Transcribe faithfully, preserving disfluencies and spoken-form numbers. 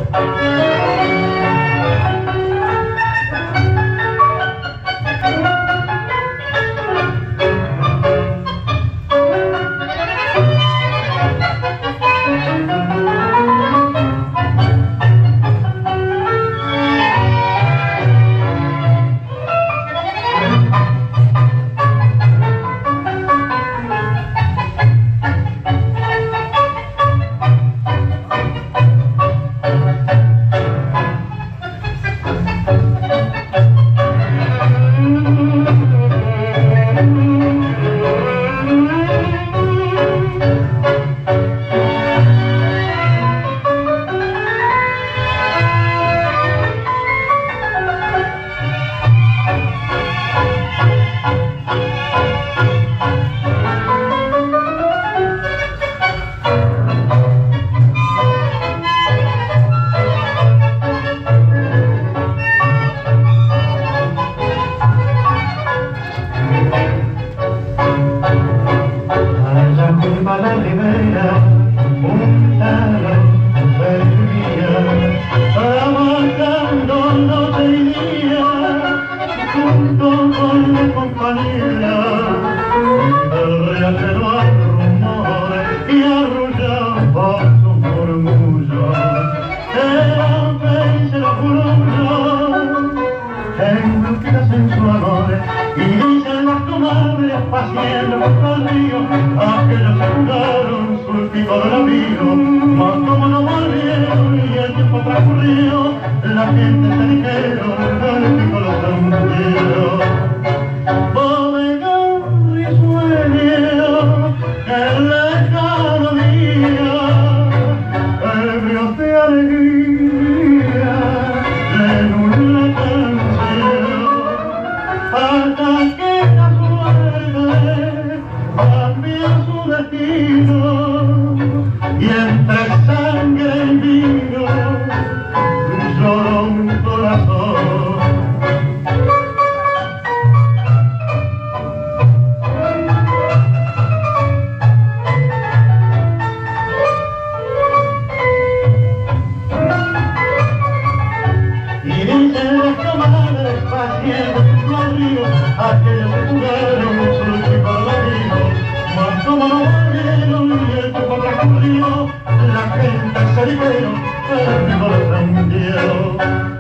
Haciendo el río, aquellos se jugaron sulpico del amigo, mas como no volvieron y el tiempo transcurrió, la gente se dijeron, el pico los hundieron. Bodegón risueño, el lejano día, ebrios de alegría, en una canción, hasta que cambia su destino y entre sangre y vino lloró un corazón. Y dicen las camadas haciendo sus ríos, aquellos que jugaron sus chicos amigos, mas como no volvieron y el tiempo transcurrió, la gente se dijeron, el río los hundió.